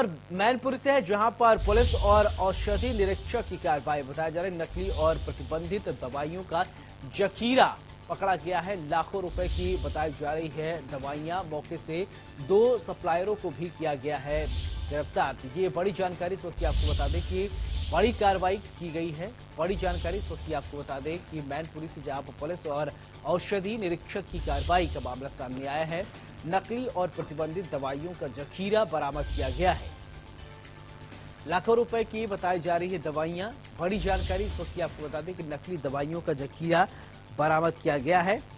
मैनपुरी से है, जहां पर पुलिस और औषधि निरीक्षक की कार्रवाई बताया जा रहा है। नकली और प्रतिबंधित दवाइयों का जखीरा पकड़ा गया है। लाखों रुपए की बताई जा रही है दवाइयां। मौके से 2 सप्लायरों को भी किया गया है गिरफ्तार। ये बड़ी जानकारी इस वक्त की आपको बता दें कि बड़ी कार्रवाई की गई है। बड़ी जानकारी इस वक्त की आपको बता दें कि मैनपुरी से जहां पर पुलिस और औषधि निरीक्षक की कार्रवाई का मामला सामने आया है। नकली और प्रतिबंधित दवाइयों का जखीरा बरामद किया गया है। लाखों रुपए की बताई जा रही है दवाइयां। बड़ी जानकारी इस वक्त की आपको बता दें कि नकली दवाइयों का जखीरा बरामद किया गया है।